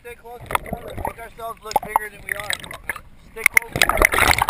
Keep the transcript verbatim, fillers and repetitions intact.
stay close to each other. Make ourselves look bigger than we are. Stay close.